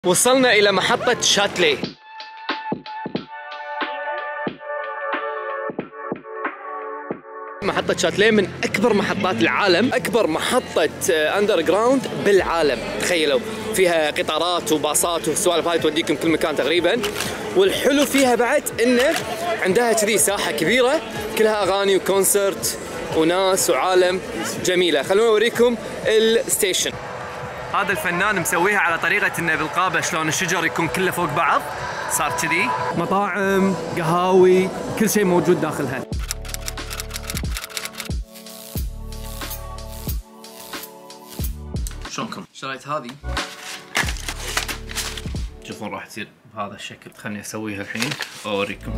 وصلنا إلى محطة شاتلي. محطة شاتلي من أكبر محطات العالم، أكبر محطة أندر جراوند بالعالم. تخيلوا فيها قطارات وباصات وسوالف هاي توديكم كل مكان تقريبا. والحلو فيها بعد إنه عندها كذي ساحة كبيرة كلها أغاني وكونسرت وناس وعالم جميلة. خلونا أوريكم الستيشن. هذا الفنان مسويها على طريقة إنه بالقابة شلون الشجر يكون كله فوق بعض، صار كذي مطاعم، قهاوي، كل شيء موجود داخلها. شلونكم؟ شريت هذه، تشوفون راح تصير بهذا الشكل. خلني اسويها الحين واوريكم.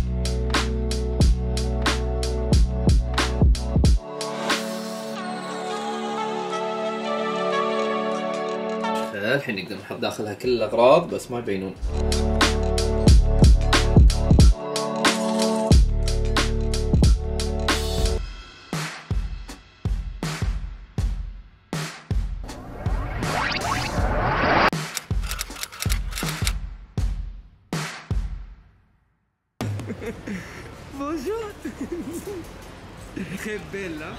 الحين نقدر نحط داخلها كل الاغراض بس ما يبينون. Bonjour. Très belle là.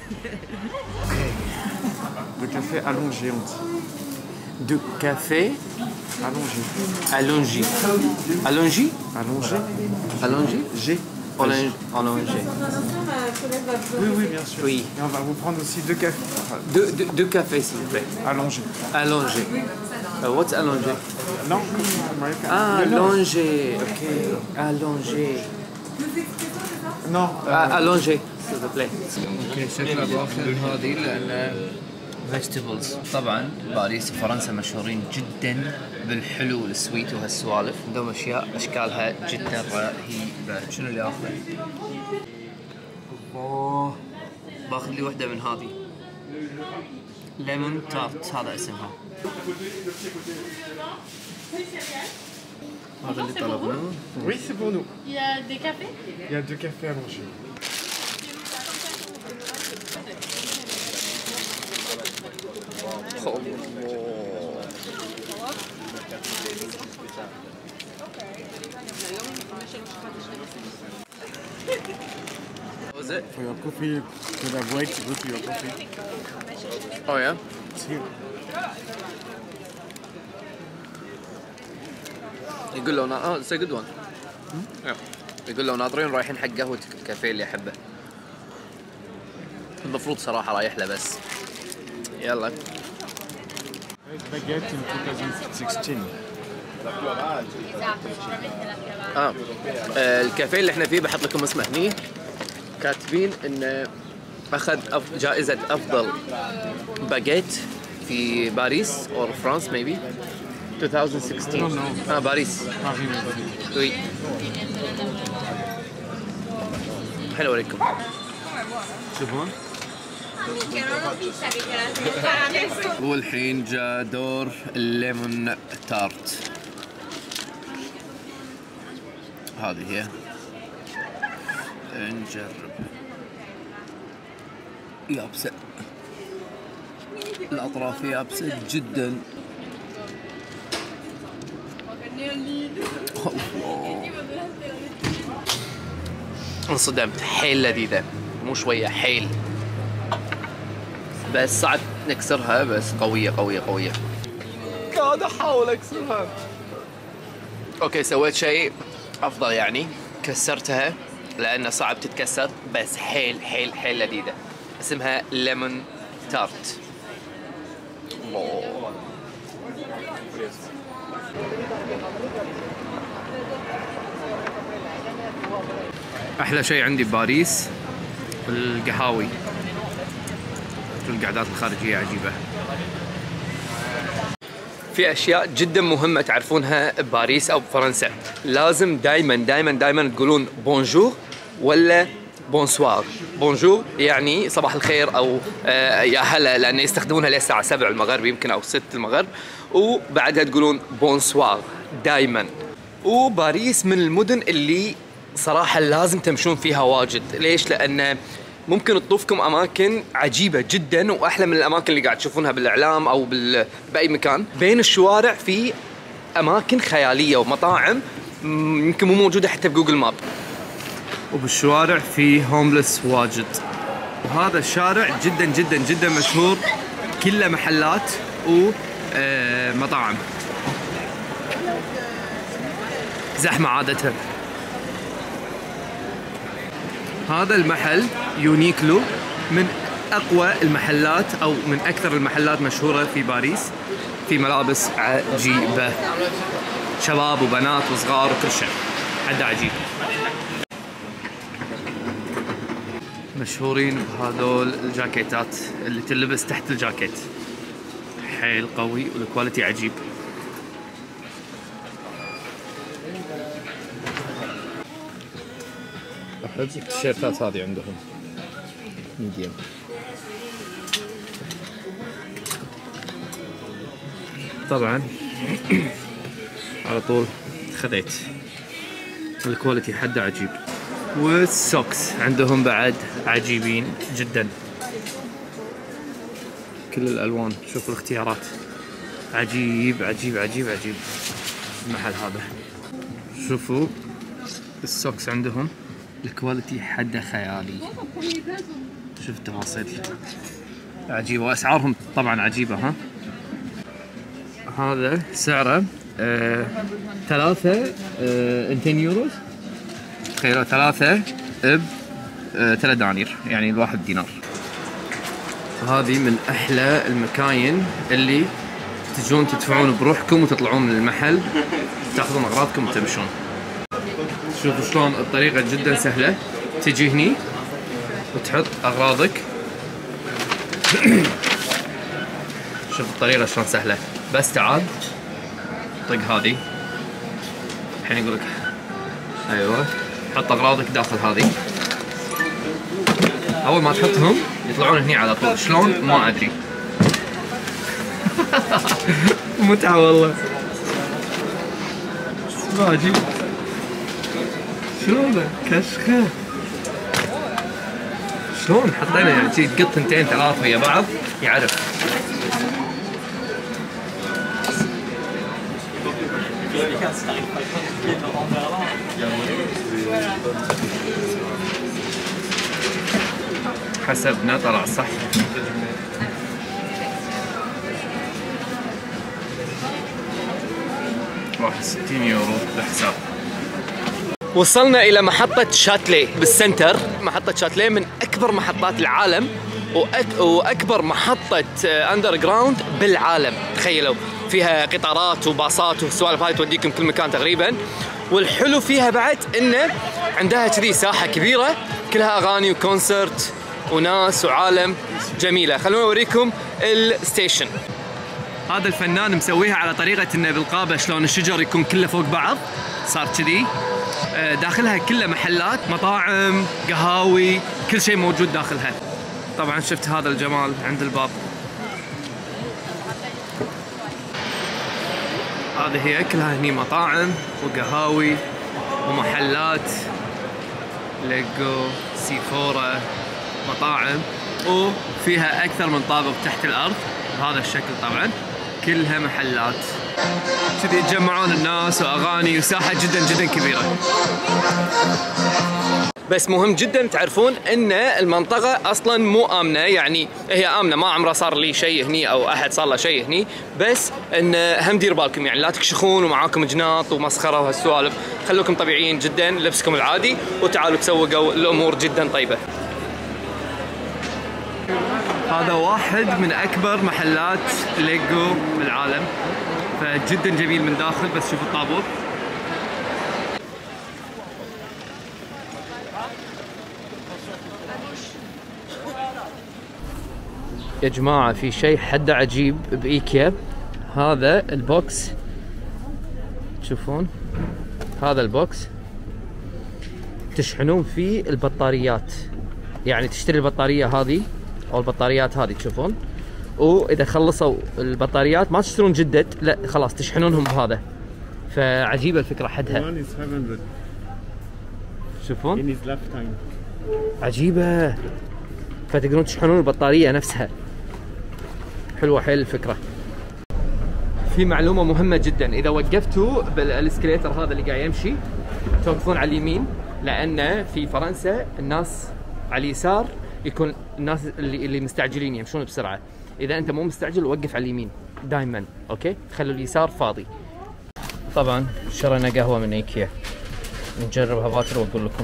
De café allongé, on dit. De café allongé. Allongé. Allongé. Allongé. Allongé. G. Allongé. Oui, oui, bien sûr. Oui. Et on va vous prendre aussi deux cafés. Deux cafés s'il vous plaît. Allongé. Allongé. What's allongé? Non. Ah, allongé. Ok. Allongé. Non. allongé s'il vous plaît. اوكي شكلها باخذ هذه لان فيجيتابلز. طبعا باريس وفرنسا مشهورين جدا بالحلو والسويت وهالسوالف، عندهم اشكالها جدا رهيبه. شنو اللي اخذه؟ الله، باخذ لي وحده من هذه ليمون تارت، هذا اسمها. هذا اللي طلبناه. Oui, c'est pour nous. Il y a des cafés? Il y a deux cafés allongés. Was it? For your coffee, you have wait to go to your coffee. Oh yeah? It's here. يقول له it's a good one. يقول له ناطرين رايحين حق قهوة الكافيه اللي أحبه. المفروض صراحة رايح له بس. يلا. Baguette in 2016. الكافيه اللي احنا فيه بحط لكم اسمه هني. كاتبين انه اخذ جائزة افضل باجيت في باريس او فرانس maybe 2016. باريس. وي. الحين اوريكم. شوفون. والحين جاء دور الليمون تارت. هذه هي. نجرب. يابسة. الأطراف يابسة جدا. انصدمت، حيل لذيذة، مو شوية، حيل. بس صعب نكسرها، بس قوية قوية قوية. قاعد أحاول أكسرها. أوكي سويت شيء أفضل يعني، كسرتها لأنه صعب تتكسر، بس حيل حيل حيل لذيذة. اسمها ليمون تارت. الله. أحلى شيء عندي بباريس القهاوي، القعدات الخارجية عجيبة. في أشياء جدا مهمة تعرفونها بباريس أو بفرنسا. لازم دايما دايما دايما تقولون بونجور ولا بونسوار. بونجور يعني صباح الخير أو يا هلا، لأن يستخدمونها للساعة 7 المغرب يمكن أو 6 المغرب، وبعدها تقولون بونسوار دايما. وباريس من المدن اللي صراحة لازم تمشون فيها واجد. ليش؟ لأن ممكن تطوفكم اماكن عجيبه جدا واحلى من الاماكن اللي قاعد تشوفونها بالاعلام او باي مكان. بين الشوارع في اماكن خياليه ومطاعم يمكن مو موجوده حتى بجوجل ماب. وبالشوارع في هوملس واجد، وهذا الشارع جدا جدا جدا مشهور، كله محلات ومطاعم، زحمه عادتها. هذا المحل يونيكلو من اقوى المحلات او من اكثر المحلات مشهوره في باريس، في ملابس عجيبه، شباب وبنات وصغار وكل شيء، حد عجيب. مشهورين بهذول الجاكيتات اللي تلبس تحت الجاكيت، حيل قوي والكواليتي عجيب. احب التيشيرتات هذه عندهم ميديم. طبعا على طول خذيت، الكواليتي حده عجيب. والسوكس عندهم بعد عجيبين جدا، كل الالوان، شوفوا الاختيارات، عجيب عجيب عجيب عجيب المحل هذا. شوفوا السوكس عندهم الكواليتي حده خيالي، شوف التفاصيل عجيبه، واسعارهم طبعا عجيبه. ها هذا سعره 200 يورو، تخيلوا 3 3 دنانير، يعني الواحد دينار. هذه من احلى المكاين اللي تجون تدفعون بروحكم وتطلعون من المحل، تاخذون اغراضكم وتمشون. شوفوا شلون الطريقة جدا سهلة، تجي هني وتحط اغراضك. شوف الطريقة شلون سهلة، بس تعال طق هذه، الحين يقول لك ايوه حط اغراضك داخل هذه. اول ما تحطهم يطلعون هني على طول، شلون ما ادري. متعة والله، عجيب. شلون كشخة، شلون حطينا يعني تقط 2 3 ويا بعض يعرف. حسبنا طلع صح. واحد 60 يورو بالحساب. وصلنا إلى محطة شاتلي بالسنتر. محطة شاتلي من أكبر محطات العالم وأكبر محطة أندر جراوند بالعالم. تخيلوا فيها قطارات وباصات وسوالف هاي توديكم كل مكان تقريبا. والحلو فيها بعد إنه عندها كذي ساحة كبيرة كلها أغاني وكونسرت وناس وعالم جميلة. خلونا أوريكم الستيشن. هذا الفنان مسويها على طريقة إنه بالقابة شلون الشجر يكون كله فوق بعض، صار كذي. داخلها كله محلات، مطاعم، قهاوي، كل شيء موجود داخلها. طبعا شفت هذا الجمال عند الباب. هذه هي كلها هني مطاعم وقهاوي ومحلات، ليجو، سيفورا، مطاعم، وفيها أكثر من طابق تحت الأرض بهذا الشكل. طبعا كلها محلات كذي يتجمعون الناس واغاني وساحه جدا جدا كبيره. بس مهم جدا تعرفون ان المنطقه اصلا مو امنه، يعني هي امنه، ما عمره صار لي شيء هني او احد صار له شيء هني، بس ان هم دير بالكم يعني لا تكشخون ومعاكم جناط ومسخره وهالسوالف. خلوكم طبيعيين جدا، لبسكم العادي وتعالوا تسوقوا، الامور جدا طيبه. هذا واحد من أكبر محلات ليجو بالعالم، فجدا جميل من داخل. بس شوفوا الطابور. يا جماعة في شيء حده عجيب بإيكيا. هذا البوكس تشوفون، هذا البوكس تشحنون فيه البطاريات، يعني تشتري البطارية هذه او البطاريات هذه تشوفون، واذا خلصوا البطاريات ما تشترون جدد، لا خلاص تشحنونهم بهذا. فعجيبه الفكره حدها. تشوفون عجيبه، فتقدرون تشحنون البطاريه نفسها. حلوه حيل الفكره. في معلومة مهمة جدا، إذا وقفتوا بالإسكليتر هذا اللي قاعد يمشي توقفون على اليمين، لأن في فرنسا الناس على اليسار يكون الناس اللي مستعجلين يمشون بسرعة. إذا أنت مو مستعجل وقف على اليمين دائما، أوكي؟ خلوا اليسار فاضي. طبعا شرينا قهوة من ايكيا، نجربها باكر وأقول لكم.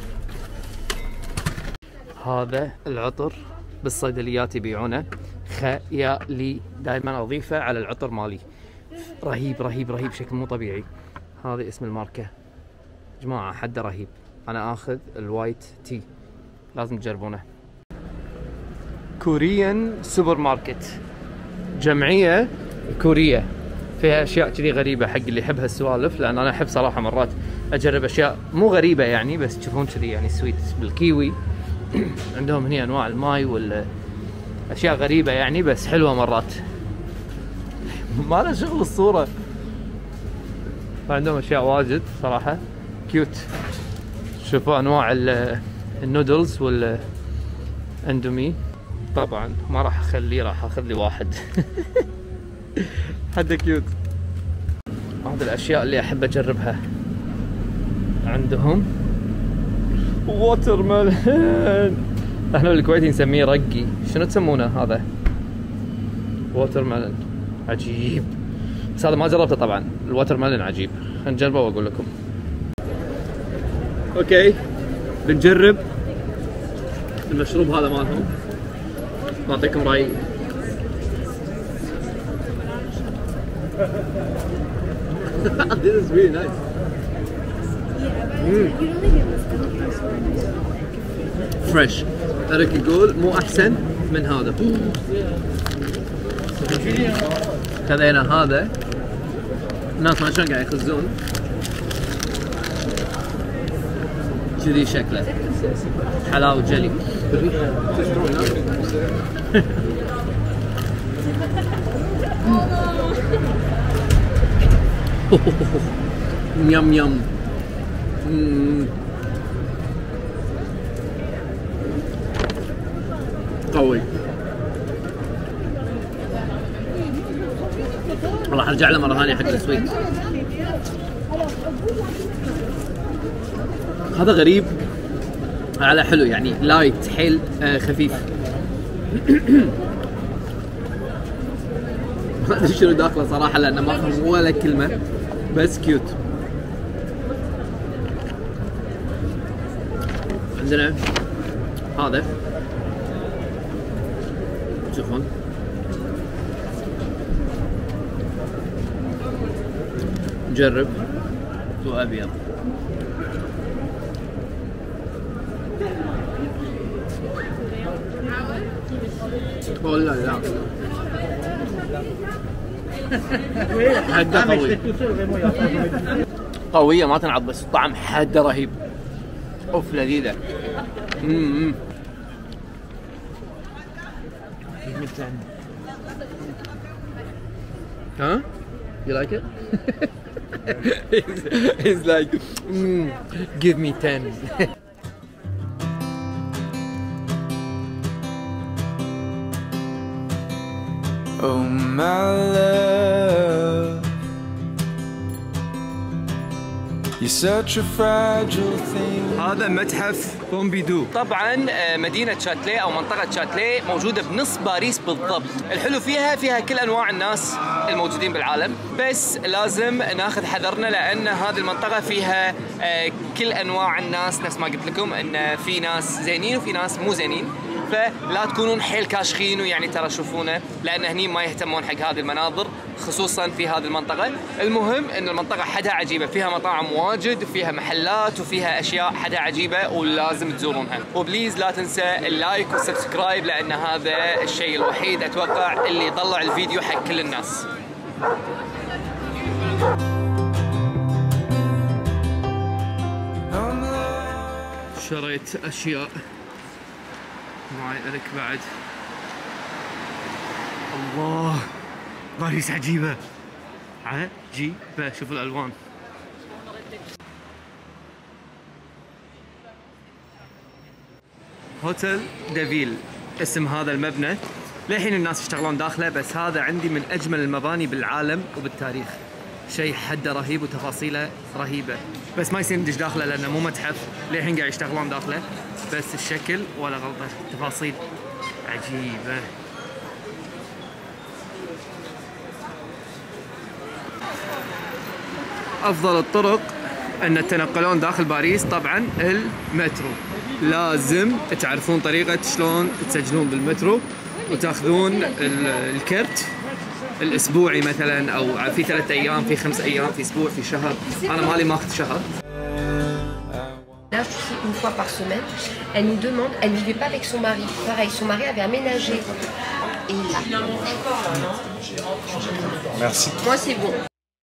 هذا العطر بالصيدليات يبيعونه، خيالي، دائما اضيفه على العطر مالي، رهيب رهيب رهيب بشكل مو طبيعي. هذا اسم الماركة جماعة، حده رهيب. انا اخذ الوايت تي، لازم تجربونه. كوريان سوبر ماركت، جمعية كورية فيها اشياء كذي غريبة حق اللي يحب هالسوالف، لان انا احب صراحة مرات اجرب اشياء مو غريبة يعني، بس تشوفون كذي يعني سويت بالكيوي. عندهم هنا انواع الماي اشياء غريبة يعني، بس حلوة مرات. ما له شغل الصورة. عندهم اشياء واجد صراحة كيوت. شوفوا انواع النودلز والاندومي. طبعا ما راح اخليه، راح اخذ لي واحد. حده كيوت. هذه الاشياء اللي احب اجربها عندهم. ووتر ميلون، احنا بالكويت نسميه رقي، شنو تسمونه هذا؟ ووتر ميلون، عجيب. بس هذا ما جربته طبعا، الووتر ميلون عجيب. خلينا نجربه واقول لكم. اوكي بنجرب المشروب هذا مالهم، بعطيكم رايي. This is really nice. فريش. ترك يقول مو احسن من هذا. خذينا هذا، الناس ما شلون قاعد يخزون كذي شكله، حلاوة جلي. يم يم. قوي. راح ارجع له مره ثانيه حق السويت. هذا غريب على حلو يعني، لايت حيل خفيف. ما ادري شنو داخله صراحه، لانه ما فهم ولا كلمه، بس كيوت. عندنا هذا، شوفون نجرب. هو ابيض. ولا لا حده قوي، قوية ما تنعض، بس الطعم حده رهيب. اوف لذيذة. Huh? You like it? He's like, give me 10. Oh my love, you're such a fragile thing. هذا متحف بومبيدو. طبعا مدينة شاتليه أو منطقة شاتليه موجودة بنص باريس بالضبط. الحلو فيها كل أنواع الناس الموجودين بالعالم، بس لازم ناخذ حذرنا، لأن هذه المنطقة فيها كل أنواع الناس. نفس ما قلت لكم إن في ناس زينين وفي ناس مو زينين، فلا تكونون حيل كاشخين ويعني ترى شوفونه، لأن هني ما يهتمون حق هذه المناظر خصوصا في هذه المنطقة. المهم ان المنطقة حدها عجيبة، فيها مطاعم واجد وفيها محلات وفيها اشياء حدها عجيبة ولازم تزورونها. وبليز لا تنسى اللايك والسبسكرايب، لان هذا الشيء الوحيد اتوقع اللي يطلع الفيديو حق كل الناس. شريت اشياء معي لك بعد. الله باريس عجيبة عجيبة، شوفوا الألوان. هوتيل دافيل اسم هذا المبنى، للحين الناس يشتغلون داخله، بس هذا عندي من اجمل المباني بالعالم وبالتاريخ. شيء حده رهيب وتفاصيله رهيبه، بس ما يصير ندش داخله لانه مو متحف. للحين قاعد يشتغلون داخله، بس الشكل ولا غلطه، تفاصيل عجيبه. افضل الطرق ان تتنقلون داخل باريس طبعا المترو. لازم تعرفون طريقه شلون تسجلون بالمترو وتاخذون الكرت الاسبوعي مثلا، او في 3 ايام، في 5 ايام، في اسبوع، في شهر. انا مالي ماخذ شهر. Une fois par semaine, elle nous demande, elle ne vivait pas avec son mari. Pareil, son mari avait aménagé. Et là. Merci. Moi, c'est bon.